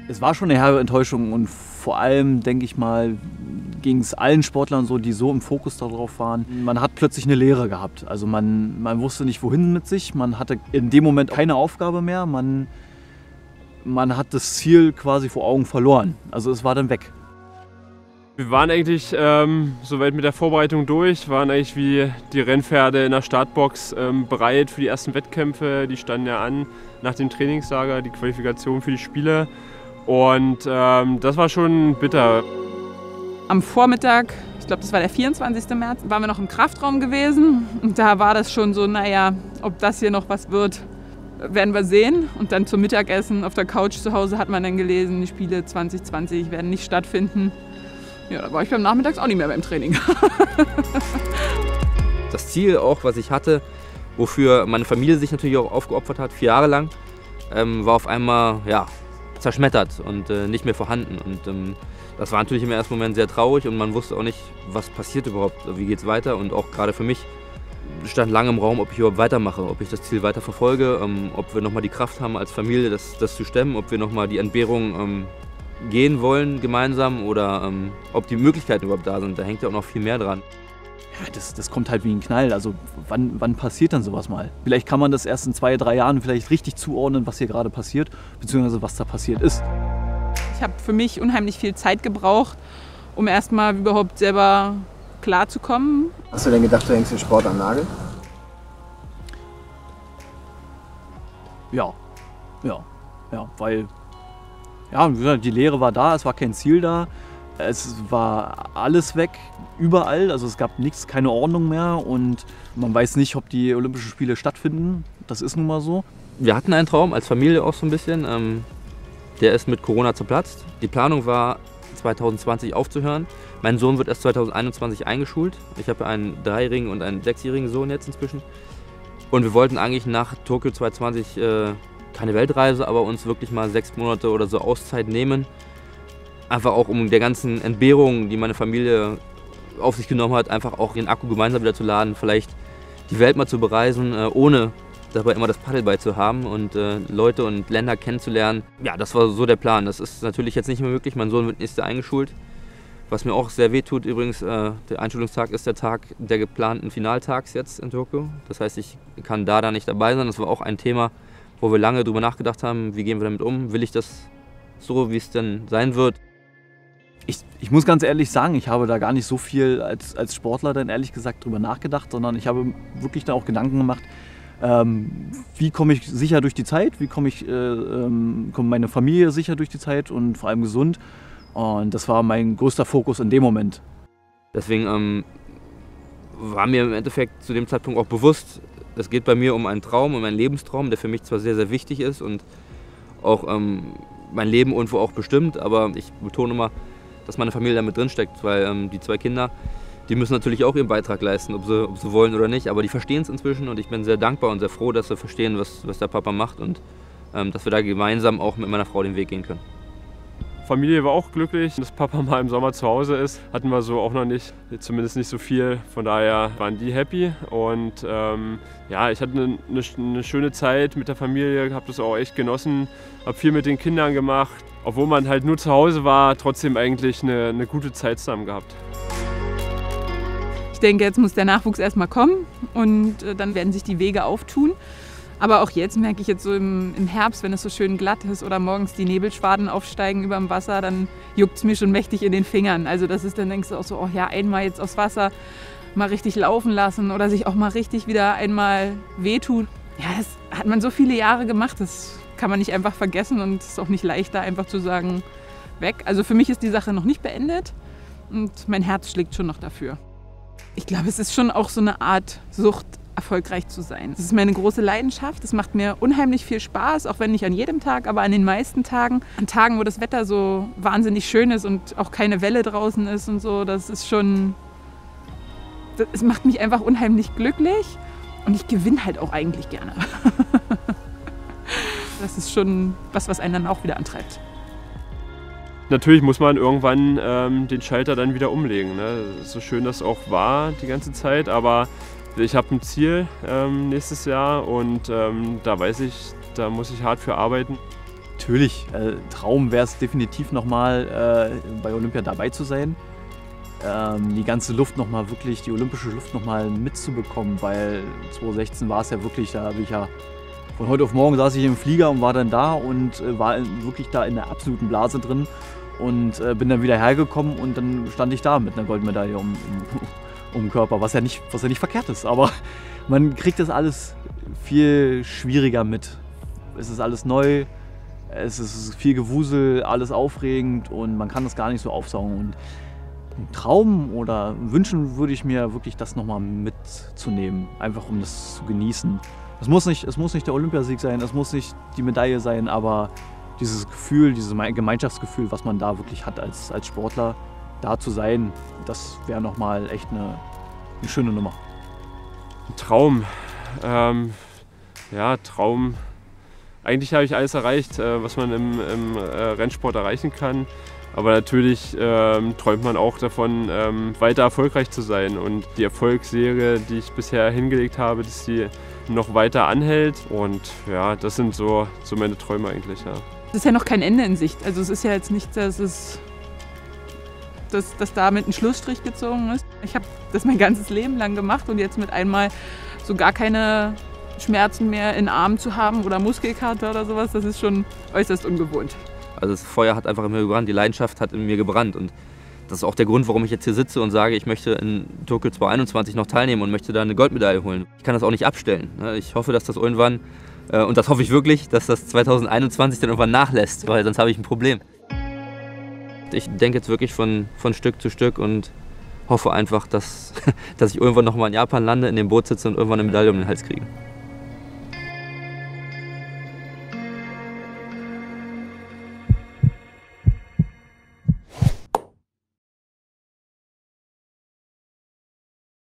Es war schon eine herbe Enttäuschung und vor allem, denke ich mal, ging es allen Sportlern so, die so im Fokus darauf waren. Man hat plötzlich eine Leere gehabt. Also man wusste nicht, wohin mit sich. Man hatte in dem Moment keine Aufgabe mehr. Man hat das Ziel quasi vor Augen verloren. Also es war dann weg. Wir waren eigentlich soweit mit der Vorbereitung durch, waren eigentlich wie die Rennpferde in der Startbox bereit für die ersten Wettkämpfe. Die standen ja an nach dem Trainingslager, die Qualifikation für die Spiele. Und das war schon bitter. Am Vormittag, ich glaube das war der 24. März, waren wir noch im Kraftraum gewesen. Und da war das schon so, naja, ob das hier noch was wird, werden wir sehen. Und dann zum Mittagessen auf der Couch zu Hause hat man dann gelesen, die Spiele 2020 werden nicht stattfinden. Ja, da war ich beim Nachmittags auch nicht mehr beim Training. Das Ziel auch, was ich hatte, wofür meine Familie sich natürlich auch aufgeopfert hat, 4 Jahre lang, war auf einmal zerschmettert und nicht mehr vorhanden. Und das war natürlich im ersten Moment sehr traurig und man wusste auch nicht, was passiert überhaupt, wie geht es weiter. Und auch gerade für mich stand lange im Raum, ob ich überhaupt weitermache, ob ich das Ziel weiter verfolge, ob wir nochmal die Kraft haben als Familie, das zu stemmen, ob wir nochmal die Entbehrung gehen wollen gemeinsam oder ob die Möglichkeiten überhaupt da sind. Da hängt ja auch noch viel mehr dran. Ja, das kommt halt wie ein Knall. Also wann passiert dann sowas mal? Vielleicht kann man das erst in 2, 3 Jahren vielleicht richtig zuordnen, was hier gerade passiert, beziehungsweise was da passiert ist. Ich habe für mich unheimlich viel Zeit gebraucht, um erstmal überhaupt selber klarzukommen. Hast du denn gedacht, du hängst den Sport am Nagel? Ja, weil wie gesagt, die Lehre war da, es war kein Ziel da, es war alles weg, überall, also es gab nichts, keine Ordnung mehr und man weiß nicht, ob die Olympischen Spiele stattfinden, das ist nun mal so. Wir hatten einen Traum als Familie auch so ein bisschen, der ist mit Corona zerplatzt. Die Planung war 2020 aufzuhören. Mein Sohn wird erst 2021 eingeschult. Ich habe einen 3-jährigen und einen 6-jährigen Sohn jetzt inzwischen. Und wir wollten eigentlich nach Tokio 2020 keine Weltreise, aber uns wirklich mal 6 Monate oder so Auszeit nehmen. Einfach auch um der ganzen Entbehrung, die meine Familie auf sich genommen hat, einfach auch den Akku gemeinsam wieder zu laden, vielleicht die Welt mal zu bereisen, ohne dabei immer das Paddel bei zu haben und Leute und Länder kennenzulernen. Ja, das war so der Plan. Das ist natürlich jetzt nicht mehr möglich. Mein Sohn wird nächstes Jahr eingeschult. Was mir auch sehr weh tut übrigens, der Einschulungstag ist der Tag der geplanten Finaltags jetzt in Tokio. Das heißt, ich kann da nicht dabei sein. Das war auch ein Thema, wo wir lange drüber nachgedacht haben, wie gehen wir damit um? Will ich das so, wie es denn sein wird? Ich muss ganz ehrlich sagen, ich habe da gar nicht so viel als Sportler dann ehrlich gesagt drüber nachgedacht, sondern ich habe wirklich da auch Gedanken gemacht, wie komme ich sicher durch die Zeit, wie kommt meine Familie sicher durch die Zeit und vor allem gesund. Und das war mein größter Fokus in dem Moment. Deswegen war mir im Endeffekt zu dem Zeitpunkt auch bewusst, es geht bei mir um einen Traum, um einen Lebenstraum, der für mich zwar sehr, sehr wichtig ist und auch mein Leben irgendwo auch bestimmt, aber ich betone immer, dass meine Familie da mit drin steckt, weil die 2 Kinder, die müssen natürlich auch ihren Beitrag leisten, ob sie wollen oder nicht, aber die verstehen es inzwischen und ich bin sehr dankbar und sehr froh, dass sie verstehen, was der Papa macht und dass wir da gemeinsam auch mit meiner Frau den Weg gehen können. Familie war auch glücklich, dass Papa mal im Sommer zu Hause ist. Hatten wir so auch noch nicht, zumindest nicht so viel. Von daher waren die happy und ich hatte eine schöne Zeit mit der Familie, habe das auch echt genossen, habe viel mit den Kindern gemacht. Obwohl man halt nur zu Hause war, trotzdem eigentlich eine gute Zeit zusammen gehabt. Ich denke, jetzt muss der Nachwuchs erstmal kommen und dann werden sich die Wege auftun. Aber auch jetzt merke ich jetzt so im Herbst, wenn es so schön glatt ist oder morgens die Nebelschwaden aufsteigen über dem Wasser, dann juckt es mir schon mächtig in den Fingern. Also das ist dann denkst du auch so, einmal jetzt aufs Wasser mal richtig laufen lassen oder sich auch mal richtig wieder einmal wehtun. Ja, das hat man so viele Jahre gemacht, das kann man nicht einfach vergessen und es ist auch nicht leichter einfach zu sagen, weg. Also für mich ist die Sache noch nicht beendet und mein Herz schlägt schon noch dafür. Ich glaube, es ist schon auch so eine Art Sucht, erfolgreich zu sein. Das ist meine große Leidenschaft. Es macht mir unheimlich viel Spaß, auch wenn nicht an jedem Tag, aber an den meisten Tagen. An Tagen, wo das Wetter so wahnsinnig schön ist und auch keine Welle draußen ist und so, es macht mich einfach unheimlich glücklich und ich gewinne halt auch eigentlich gerne. Das ist schon was einen dann auch wieder antreibt. Natürlich muss man irgendwann den Schalter dann wieder umlegen. Ne? So schön das auch war die ganze Zeit, aber ich habe ein Ziel nächstes Jahr und da weiß ich, da muss ich hart für arbeiten. natürlich, Traum wäre es definitiv nochmal bei Olympia dabei zu sein. Die ganze Luft nochmal wirklich, die olympische Luft nochmal mitzubekommen, weil 2016 war es ja wirklich, da habe ich ja von heute auf morgen saß ich im Flieger und war dann da und war wirklich da in der absoluten Blase drin und bin dann wieder hergekommen und dann stand ich da mit einer Goldmedaille um den Körper, was ja nicht verkehrt ist, aber man kriegt das alles viel schwieriger mit. Es ist alles neu, es ist viel Gewusel, alles aufregend und man kann das gar nicht so aufsaugen. Und einen Traum oder wünschen würde ich mir wirklich, das nochmal mitzunehmen, einfach um das zu genießen. Es muss nicht der Olympiasieg sein, es muss nicht die Medaille sein, aber dieses Gefühl, dieses Gemeinschaftsgefühl, was man da wirklich hat als Sportler, da zu sein, das wäre nochmal echt eine schöne Nummer. Traum. Traum. Eigentlich habe ich alles erreicht, was man im Rennsport erreichen kann. Aber natürlich träumt man auch davon, weiter erfolgreich zu sein. Und die Erfolgsserie, die ich bisher hingelegt habe, dass die noch weiter anhält. Und ja, das sind so meine Träume eigentlich. Ja. Es ist ja noch kein Ende in Sicht. Also es ist ja jetzt nicht, dass damit ein Schlussstrich gezogen ist. Ich habe das mein ganzes Leben lang gemacht und jetzt mit einmal so gar keine Schmerzen mehr in Armen zu haben oder Muskelkater oder sowas, das ist schon äußerst ungewohnt. Also das Feuer hat einfach in mir gebrannt, die Leidenschaft hat in mir gebrannt und das ist auch der Grund, warum ich jetzt hier sitze und sage, ich möchte in Tokio 2021 noch teilnehmen und möchte da eine Goldmedaille holen. Ich kann das auch nicht abstellen. Ich hoffe, dass das irgendwann, und das hoffe ich wirklich, dass das 2021 dann irgendwann nachlässt, weil sonst habe ich ein Problem. Ich denke jetzt wirklich von Stück zu Stück und hoffe einfach, dass ich irgendwann noch mal in Japan lande, in dem Boot sitze und irgendwann eine Medaille um den Hals kriege.